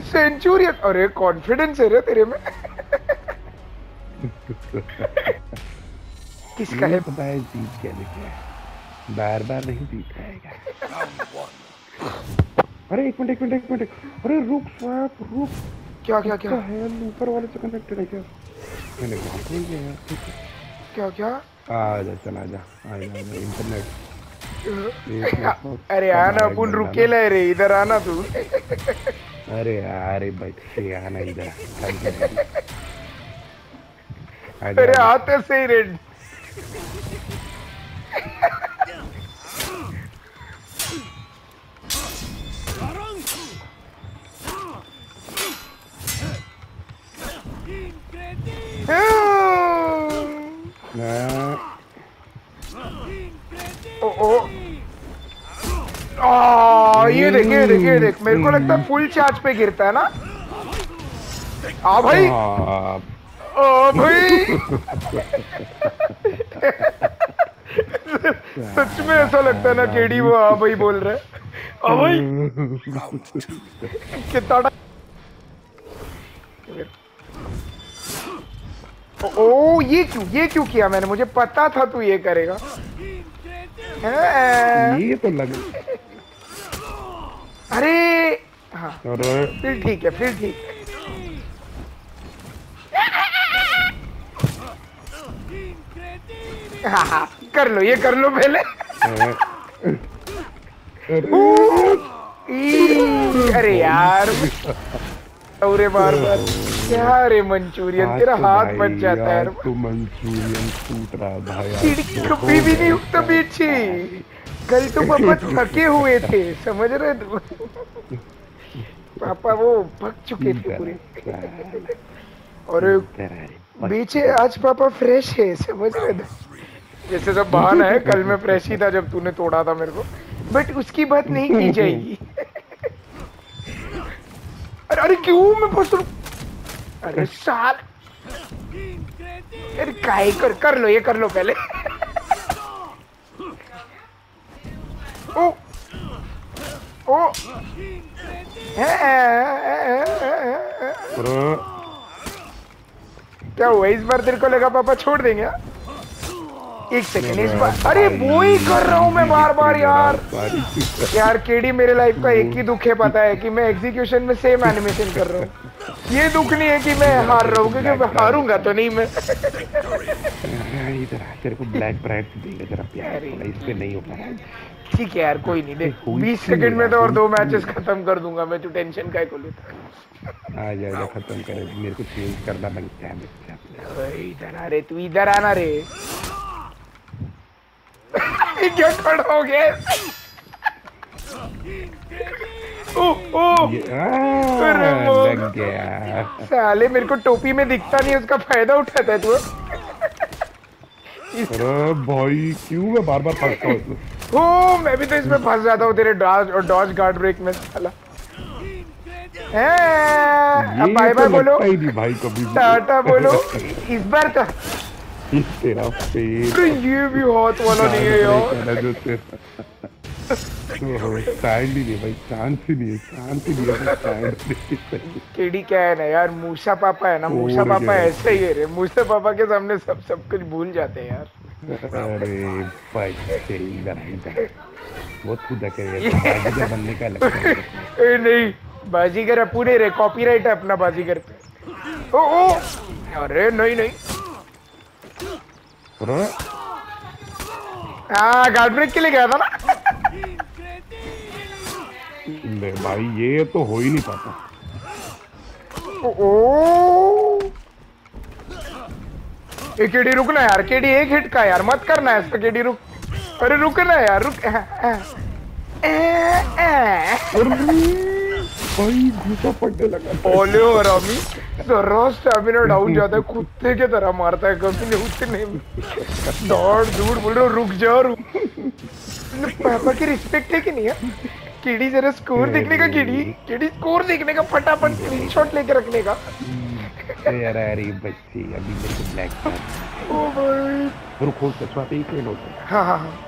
Centurion, अरे confidence है रे तेरे में। किसका है पता है जीत क्या लिखा है, बार बार नहीं जीत पाएगा। अरे एक मिनट, अरे रुक स्वैप रुक। क्या क्या क्या है ऊपर वाले से कनेक्टेड है क्या? मैंने वहां खोल दिया यार। ठीक है क्या क्या आ जा, चला जा, आ जा इंटरनेट। अरे आना, अपन रुकेला है रे, इधर आना तू। अरे बच्चे आना इधर। अरे आते से ही रेड। ये देख मेरे को लगता है फुल चार्ज पे गिरता है ना। भाई भाई सच में ऐसा लगता है ना केडी वो भाई बोल रहे हैं। भाई कितना ये क्यों किया मैंने, मुझे पता था तू ये करेगा। ये तो लग, अरे हाँ फिर ठीक है, फिर ठीक है। हाँ कर लो, ये कर लो पहले। अरे यार अरे बार क्या रे मंचूरियन, तेरा हाथ बच जाता है। तो मंचूरियन टूट रहा भाई, खिड़की कभी भी नहीं उठता पीछे। कल तो पापा थके हुए थे, समझ रहे तू। पापा वो पक चुके थे पूरे। और पीछे आज पापा फ्रेश है, समझ रहे थे। जैसे सब बहाना है, कल मैं फ्रेश ही था जब तूने तोड़ा था मेरे को, बट उसकी बात नहीं की जाएगी। अरे क्यों मैं फंस रहा हूँ? अरे साल, अरे काय कर लो, ये कर लो पहले। ओ ओ क्या हुआ इस बार, तेरे को लगा पापा छोड़ देंगे? एक सेकंड, इस बार अरे वो ही कर रहा हूँ मैं बार बार यार केडी मेरे लाइफ का एक ही दुख है, पता है कि मैं एग्जीक्यूशन में सेम एनिमेशन कर रहा हूँ। ये दुख नहीं है कि मैं हार रहा हूँ, क्योंकि हारूंगा तो नहीं मैं। इधर तेरे को ब्लैक ब्राइट देंगे जरा प्यार, इस पे नहीं हो पाया। ठीक है यार कोई नहीं, देख 20 सेकंड में तो और 2 मैचेस खत्म कर दूंगा मैं, तू टेंशन काय को लेता। आ जा खत्म करे, मेरे को चेंज करना लगता है। इधर आ रे, तू इधर आना रे। क्या खड़ा हो गया? लग गया साले, मेरे को टोपी में दिखता नहीं, उसका फायदा उठाता है तू। अरे भाई क्यों मैं बार बार फंसता हूँ? मैं भी तो इसमें फंस जाता हूँ तेरे डॉज और डॉज गार्ड ब्रेक में साला। अब बाय बाय बोलो भाई, कभी टाटा बोलो इस बार तो। तेरा पेट ये भी हाथ वाला नहीं है यार। स्टैंड ही नहीं भाई, चांस ही नहीं है। केडी क्या है ना यार, मूसा पापा है ना, मूसा पापा ऐसे ही है रे, मूसा पापा के सामने सब कुछ भूल जाते हैं यार। अरे भाई वो खुद बाजीगर बनने का लगता है। नहीं बाजीगर पूरे रे, कॉपीराइट है अपना बाजीगर पे। ओ अरे नहीं हाँ गार्ड ब्रेक के लिए गया था ना। ले भाई ये तो हो ही नहीं पाता। केडी रुकना यार, केडी एक हिट का यार, मत करना ऐसा केडी, रुक। अरे रुकना यार, रुक। भाई घुसा पड़ने लगा। ओले हो रामी, जरा स्टैमिना डाउन जाता है, कुत्ते के तरह मारता है, कभी नहीं उठने दौड़ दूड़ बोल रहा रुक जा पापा की रिस्पेक्ट है कि नहीं है? केडी जरा स्कोर देखने का, केडी स्कोर देखने का, फटाफट स्क्रीनशॉट लेके रखने का। अरे बच्ची अभी मेरे को ब्लैक ओ भाई रुको, एक मिनट। हाँ